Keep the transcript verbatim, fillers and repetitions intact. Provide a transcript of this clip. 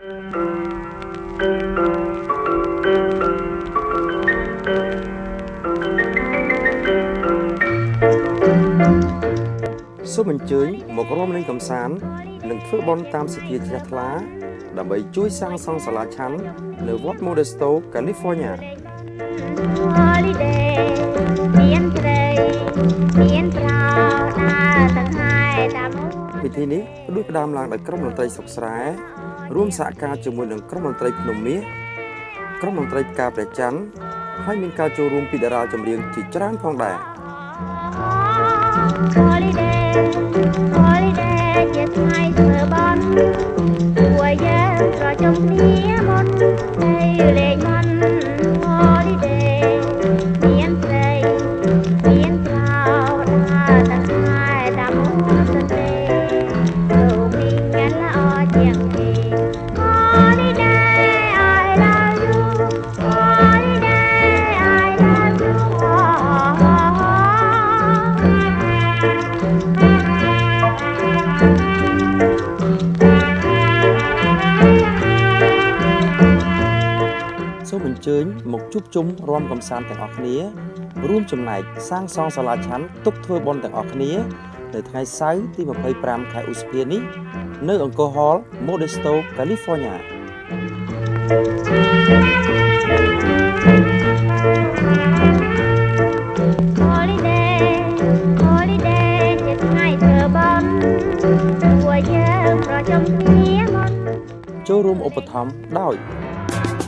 សូមអញ្ជើញមករួមលេងកម្សាន្តនិងធ្វើបុណ្យតាមសទ្ធាជ្រះថ្លាដើម្បីជួយសាងសង់សាលាឆាន់នៅវត្ត Modesto, California ពិធីនេះផ្ដួចផ្ដើមឡើងដោយក្រុមតន្ត្រីស្រុកស្រែរួមសហការជាមួយនឹងក្រុមតន្ត្រីភ្នំមាសក្រុមតន្ត្រីផ្កាព្រះច័ន្ទហើយមានការចូលរួមពីតារាចម្រៀងជាច្រើនផងដែរ សូមអញ្ជើញមកជួបជុំរួមកំសាន្តទាំងអស់គ្នារួមចំណែកសាងសង់សាលាឆាន់ទុកធ្វើបុណ្យទាំងអស់គ្នានៅថ្ងៃសៅរ៍ទីម្ភៃប្រាំខែឧសភានេះនៅអង្គរ Hall Modesto California ចូលរួមឧបត្ថម្ភដោយ